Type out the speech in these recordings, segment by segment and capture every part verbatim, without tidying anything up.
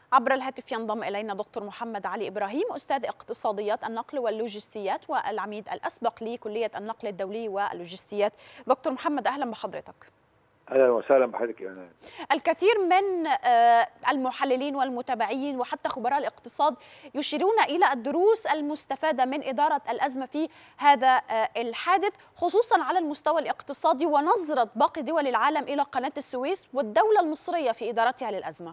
عبر الهاتف ينضم إلينا دكتور محمد علي إبراهيم، أستاذ اقتصاديات النقل واللوجستيات والعميد الأسبق لكلية النقل الدولي واللوجستيات. دكتور محمد، أهلا بحضرتك. اهلا وسهلا بحضرتك يا نهى. الكثير من المحللين والمتابعين وحتى خبراء الاقتصاد يشيرون إلى الدروس المستفادة من إدارة الأزمة في هذا الحادث، خصوصا على المستوى الاقتصادي ونظرة باقي دول العالم إلى قناة السويس والدولة المصرية في إدارتها للأزمة.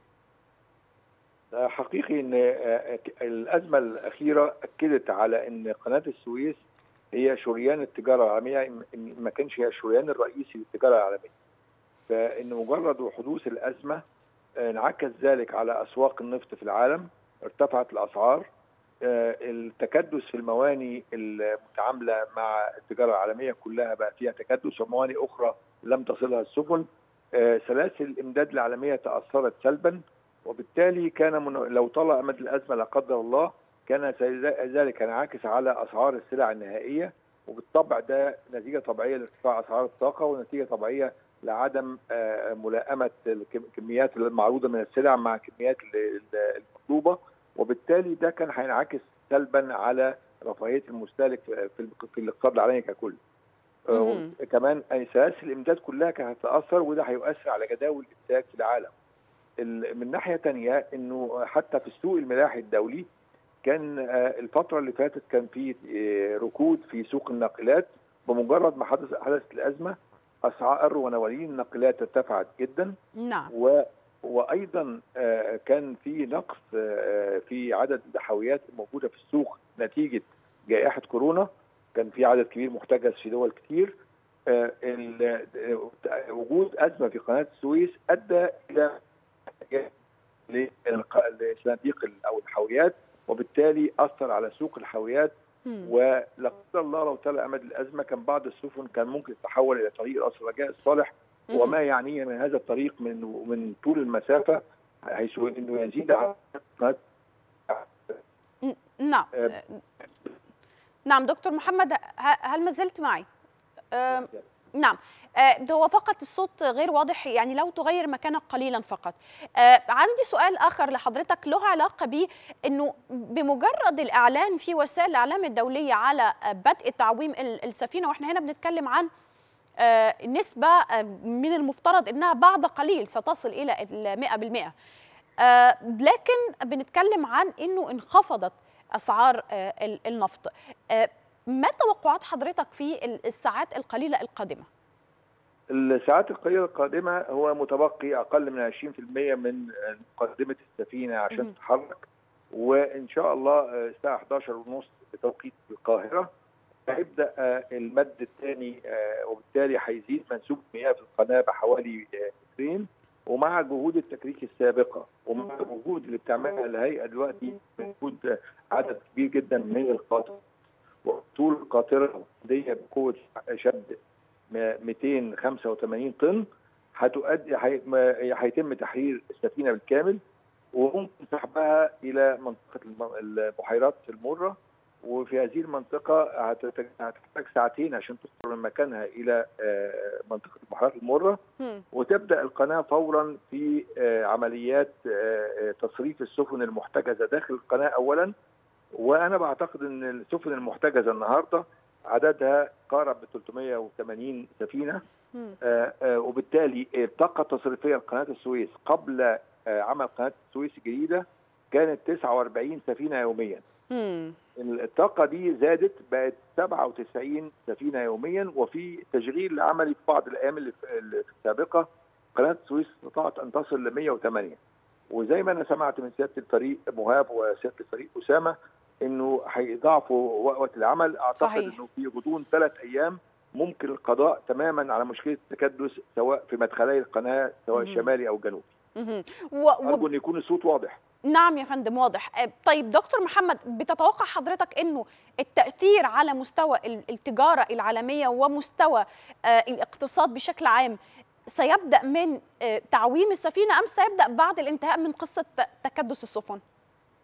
حقيقي ان الازمه الاخيره اكدت على ان قناه السويس هي شريان التجاره العالميه، ما كانش هي الشريان الرئيسي للتجاره العالميه. فان مجرد حدوث الازمه انعكس ذلك على اسواق النفط في العالم، ارتفعت الاسعار، التكدس في المواني المتعامله مع التجاره العالميه كلها بقى فيها تكدس، ومواني اخرى لم تصلها السفن، سلاسل الامداد العالميه تاثرت سلبا، وبالتالي كان من لو طال امد الازمه لا قدر الله كان ذلك ينعكس على اسعار السلع النهائيه، وبالطبع ده نتيجه طبيعيه لارتفاع اسعار الطاقه، ونتيجه طبيعيه لعدم ملائمه الكميات المعروضه من السلع مع الكميات المطلوبه، وبالتالي ده كان هينعكس سلبا على رفاهيه المستهلك في الاقتصاد العالمي ككل. كمان سلاسل الامداد كلها كانت هتتاثر، وده هيؤثر على جداول الانتاج في العالم. من ناحيه ثانيه انه حتى في السوق الملاحي الدولي كان الفتره اللي فاتت كان في ركود في سوق الناقلات. بمجرد ما حدث حدثت الازمه اسعار ونوالين الناقلات ارتفعت جدا. نعم. و وايضا كان في نقص في عدد الحاويات الموجوده في السوق نتيجه جائحه كورونا، كان في عدد كبير محتجز في دول كتير. وجود ازمه في قناه السويس ادى الى لصناديق او الحاويات، وبالتالي اثر على سوق الحاويات. ولا قدر الله لو طال امد الازمه كان بعض السفن كان ممكن تتحول الى طريق راس الرجاء الصالح، وما يعنيه من هذا الطريق من من طول المسافه، حيث انه يزيد عن نعم. نعم دكتور محمد، هل ما زلت معي؟ أه نعم. آه هو فقط الصوت غير واضح، يعني لو تغير مكانك قليلا فقط. آه عندي سؤال آخر لحضرتك له علاقة بأنه بمجرد الإعلان في وسائل الإعلام الدولية على بدء تعويم السفينة، وإحنا هنا بنتكلم عن آه نسبة من المفترض أنها بعد قليل ستصل إلى مئة بالمئة، آه لكن بنتكلم عن أنه انخفضت أسعار آه النفط. آه ما توقعات حضرتك في الساعات القليلة القادمة؟ الساعات القليلة القادمة هو متبقي أقل من عشرين بالمئة من مقدمة السفينة عشان تتحرك، وإن شاء الله الساعة إحدى عشر وثلاثين بتوقيت القاهرة هيبدأ المد الثاني، وبالتالي هيزيد منسوب المياه في القناة بحوالي مترين. ومع جهود التكريك السابقة ومع الجهود اللي بتعملها الهيئة دلوقتي بوجود عدد كبير جدا من القاطرة، وطول القاطرة دي بقوة شد مئتين وخمسة وثمانين طن، هتؤدي هيتم تحرير السفينة بالكامل، وممكن سحبها إلى منطقة البحيرات المرة. وفي هذه المنطقة هتحتاج ساعتين عشان تخرج من مكانها إلى منطقة البحيرات المرة، وتبدأ القناة فورا في عمليات تصريف السفن المحتجزة داخل القناة أولا. وأنا بعتقد أن السفن المحتجزة النهاردة عددها قارب ب ثلاثمئة وثمانين سفينة، آآ آآ وبالتالي الطاقة التصريفية لقناة السويس قبل آه عمل قناة السويس الجديدة كانت تسعة وأربعين سفينة يوميا. مم. الطاقة دي زادت بقت سبعة وتسعين سفينة يوميا، وفي تشغيل عملي في بعض الأيام اللي السابقة قناة السويس استطاعت أن تصل ل مئة وثمانية. وزي ما أنا سمعت من سيادة الفريق مهاب وسيادة الفريق أسامة انه هيضاعفوا وقت العمل. اعتقد صحيح. انه في غضون ثلاث ايام ممكن القضاء تماما على مشكله التكدس سواء في مدخلي القناه سواء الشمالي او الجنوبي. و... ارجو ان يكون الصوت واضح. نعم يا فندم واضح. طيب دكتور محمد، بتتوقع حضرتك انه التاثير على مستوى التجاره العالميه ومستوى الاقتصاد بشكل عام سيبدا من تعويم السفينه ام سيبدا بعد الانتهاء من قصه تكدس السفن؟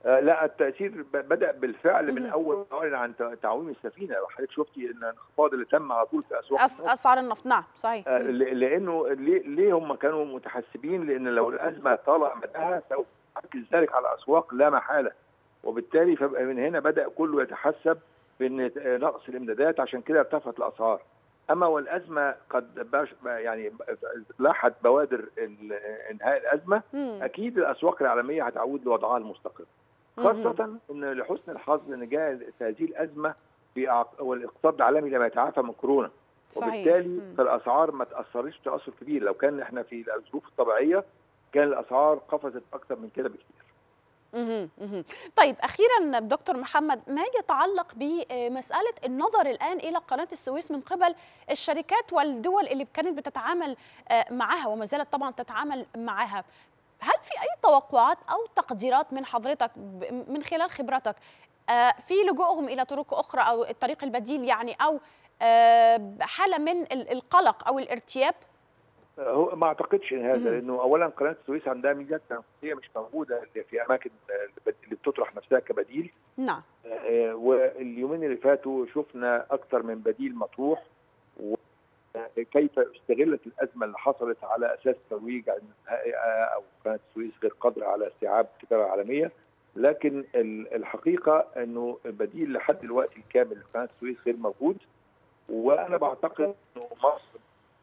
آه لا، التاثير ب- بدا بالفعل من مهم. اول ما اعلن عن ت- تعويم السفينه. لو حضرتك شفتي ان الانخفاض اللي تم على طول في اسواق أس- النفط، اسعار النفط، نعم صحيح. آه، مم. ل- لانه ليه ليه هم كانوا متحسبين؟ لان لو الازمه طال مداها سوف يعكس ذلك على الاسواق لا محاله، وبالتالي فبقى من هنا بدا كله يتحسب بان نقص الامدادات، عشان كده ارتفعت الاسعار. اما والازمه قد باش يعني لاحت بوادر ال- انهاء الازمه، مم. اكيد الاسواق العالميه هتعود لوضعها المستقر، مهم. خاصه ان لحسن الحظ ان جاء هذه الازمه في أع- والاقتصاد العالمي لم يتعافى من كورونا، صحيح. وبالتالي مم. فالاسعار ما تاثرش تاثر كبير. لو كان احنا في الظروف الطبيعيه كان الاسعار قفزت اكثر من كده بكثير. مهم. مهم. طيب اخيرا دكتور محمد، ما يتعلق بمساله النظر الان الى قناه السويس من قبل الشركات والدول اللي كانت بتتعامل آه، معها وما زالت طبعا تتعامل معها، هل في اي توقعات او تقديرات من حضرتك ب- من خلال خبرتك آه، في لجوءهم الى طرق اخرى او الطريق البديل يعني، او آه، حاله من ال- القلق او الارتياب؟ هو ما اعتقدش ان هذا، مهم. لانه اولا قناه السويس عندها ميزات تنافسيه مش موجوده اللي في اماكن اللي بتطرح نفسها كبديل. نعم. آه، واليومين اللي فاتوا شفنا اكثر من بديل مطروح، وكيف استغلت الازمه اللي حصلت على اساس ترويج عن او قناه السويس غير قادره على استيعاب التجاره العالميه. لكن ال- الحقيقه انه البديل لحد دلوقتي الكامل لقناه السويس غير موجود، وانا بعتقد انه مصر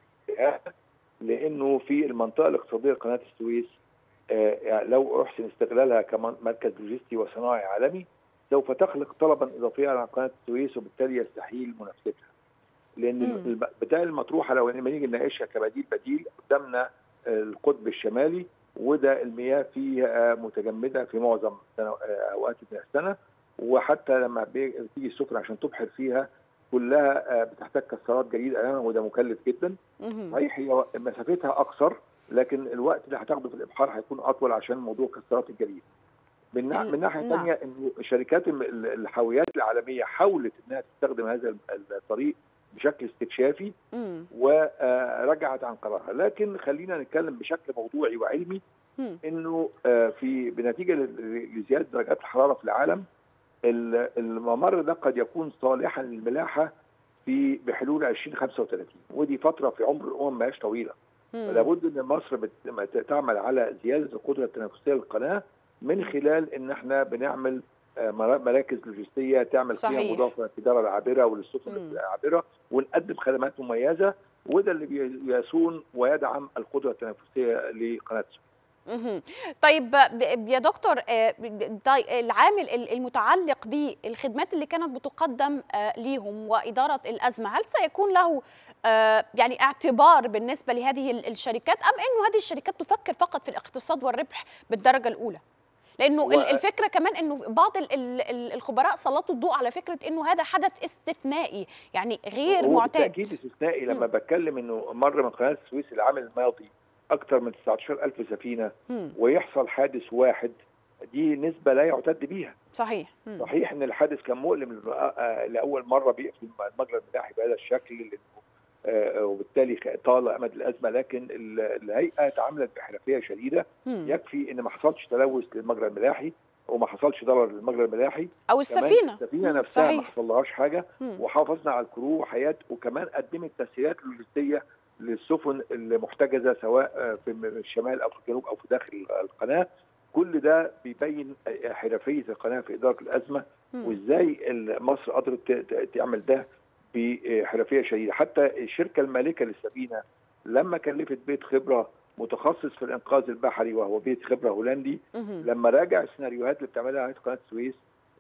لانه في المنطقه الاقتصاديه لقناه السويس آه، يعني لو احسن استغلالها كمركز لوجستي وصناعي عالمي سوف تخلق طلبا اضافيا على قناه السويس، وبالتالي يستحيل منافستها. لان مم. الب- بدائل المطروحه لو لما نيجي نناقشها كبديل بديل قدامنا القطب الشمالي، وده المياه فيه متجمده في معظم سنة- اوقات من السنه، وحتى لما بتيجي السفن عشان تبحر فيها كلها بتحتاج كسرات جليد اماما، وده مكلف جدا. مهم. صحيح هي مسافتها اقصر، لكن الوقت اللي هتاخده في الابحار هيكون اطول عشان موضوع كسرات الجليد. من ناح- ال- من ناحيه نعم. ثانيه انه شركات الم- الحاويات العالميه حاولت انها تستخدم هذا الطريق بشكل استكشافي مم. ورجعت عن قرارها. لكن خلينا نتكلم بشكل موضوعي وعلمي مم. انه آه، في بنتيجه ل- لزياده درجات الحراره في العالم، ال- الممر ده قد يكون صالحا للملاحه في بحلول ألفين وخمسة وثلاثين، ودي فتره في عمر الامم ما هياش طويله. مم. لابد ان مصر بت- تعمل على زياده القدره التنافسيه للقناه من خلال ان احنا بنعمل آه، مرا- مراكز لوجستيه تعمل قيمه صحيح. مضافه للتجاره العابره وللسفن مم. العابره، ونقدم خدمات مميزه، وده اللي بي- بيصون ويدعم القدره التنافسيه لقناه السويس. مهم. طيب ب- يا دكتور، آه، ب- طي- العامل ال- المتعلق بالخدمات اللي كانت بتقدم آه، ليهم وإدارة الأزمة، هل سيكون له آه، يعني اعتبار بالنسبة لهذه ال- الشركات، أم أنه هذه الشركات تفكر فقط في الاقتصاد والربح بالدرجة الأولى؟ لأنه ال- هو الفكرة كمان أنه بعض ال- ال- ال- الخبراء سلطوا الضوء على فكرة أنه هذا حدث استثنائي يعني غير هو معتاد. بالتاكيد استثنائي لما مم. بتكلم انه مر من قناه السويس العام الماضي اكثر من تسعة عشر ألف سفينه مم. ويحصل حادث واحد، دي نسبه لا يعتد بيها. صحيح. مم. صحيح ان الحادث كان مؤلم لاول مره بيقفل المجرى الملاحي بهذا الشكل، لأنه وبالتالي طال امد الازمه، لكن الهيئه تعاملت بحرفيه شديده. مم. يكفي ان ما حصلش تلوث للمجرى الملاحي وما حصلش ضرر للمجرى الملاحي، أو السفينة. السفينه مم. نفسها ما صحيح. حصلهاش حاجه، مم. وحافظنا على الكرو وحياه، وكمان قدمت تسهيلات لوجستيه للسفن المحتجزه سواء في الشمال او في الجنوب او في داخل القناه. كل ده بيبين حرفيه القناه في اداره الازمه، مم. وازاي مصر قدرت تعمل ده بحرفيه شديده. حتى الشركه المالكه للسفينه لما كلفت بيت خبره متخصص في الانقاذ البحري وهو بيت خبره هولندي، مهم. لما راجع السيناريوهات اللي بتعملها هيئه قناه السويس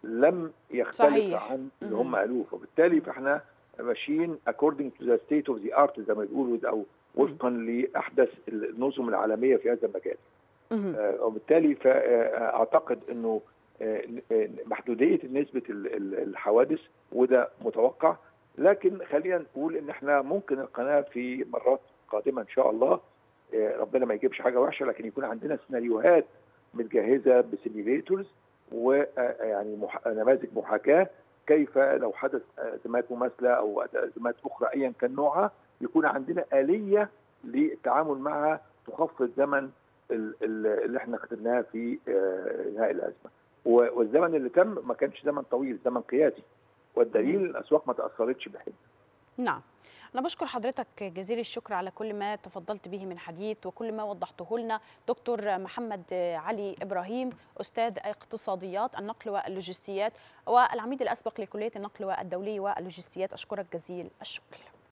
لم يختلف صحيح. عن اللي مهم. هم قالوه، وبالتالي فاحنا ماشيين according to the state of the art زي ما بيقولوا، او وفقا لاحدث النظم العالميه في هذا المجال. مهم. آه، وبالتالي فاعتقد انه آه، محدوديه نسبه ال- ال- الحوادث وده متوقع. لكن خلينا نقول ان احنا ممكن القناه في مرات قادمه ان شاء الله آه، ربنا ما يجيبش حاجه وحشه، لكن يكون عندنا سيناريوهات متجهزه بسيميليتورز ويعني مح... نماذج محاكاه كيف لو حدث ازمات مماثله او ازمات اخرى ايا كان نوعها، يكون عندنا اليه للتعامل معها تخفض زمن ال- ال- اللي احنا خدناها في آه، انهاء الازمه. والزمن اللي تم ما كانش زمن طويل، زمن قياسي، والدليل الاسواق ما تاثرتش بحده. نعم. أنا بشكر حضرتك جزيل الشكر على كل ما تفضلت به من حديث وكل ما وضحته لنا. دكتور محمد علي إبراهيم، أستاذ اقتصاديات النقل واللوجستيات والعميد الأسبق لكلية النقل والدولي واللوجستيات، أشكرك جزيل الشكر.